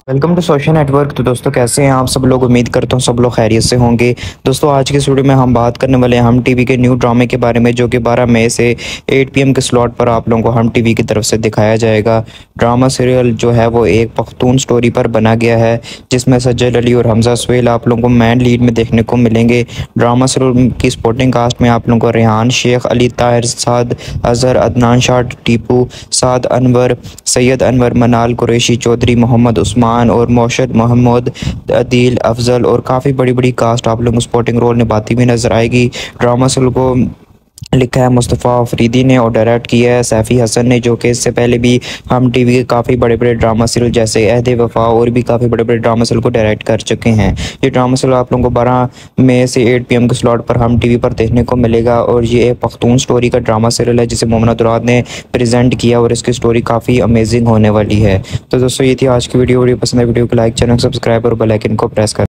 Welcome to social network. तो दोस्तों कैसे हैं आप सब लोग। उम्मीद करता हूँ सब लोग खैरियत से होंगे। दोस्तों आज के इस वीडियो में हम बात करने वाले हैं हम टीवी के न्यू ड्रामे के बारे में, जो कि 12 मई से 8 PM के स्लॉट पर आप लोगों को हम टीवी की तरफ से दिखाया जाएगा। ड्रामा सीरियल जो है वो एक पख्तून स्टोरी पर बना गया है, जिसमें सज्जल अली और हमजा सुहेल आप लोगों को मैन लीड में देखने को मिलेंगे। ड्रामा सीरियल की सपोर्टिंग कास्ट में आप लोगों को रेहान शेख, अली ताहिर, साद अजहर, अदनान शाह, टीपू, साद अनवर, सैयद अनवर, मनाल कुरैशी, चौधरी मोहम्मद उस्मान और मोशद मोहम्मद, अदील अफजल और काफ़ी बड़ी बड़ी कास्ट आप लोगों को सपोर्टिंग रोल निभाती हुई नजर आएगी। ड्रामा सीरियल को लिखा है मुस्तफ़ा अफरीदी ने और डायरेक्ट किया है सैफ़ी हसन ने, जो कि इससे पहले भी हम टीवी के काफ़ी बड़े बड़े ड्रामा सीरियल जैसे अहद वफ़ा और भी काफ़ी बड़े बड़े ड्रामा सीरियल को डायरेक्ट कर चुके हैं। ये ड्रामा सीरियल आप लोगों को 12 मई से 8 PM के स्लॉट पर हम टीवी पर देखने को मिलेगा और ये एक पख्तून स्टोरी का ड्रामा सीरियल है जिसे मोमिना दुराद ने प्रेजेंट किया और इसकी स्टोरी काफ़ी अमेजिंग होने वाली है। तो दोस्तों ये थी आज की वीडियो पसंद है वीडियो को लाइक, चैनल सब्सक्राइब और बेल आइकन को प्रेस कर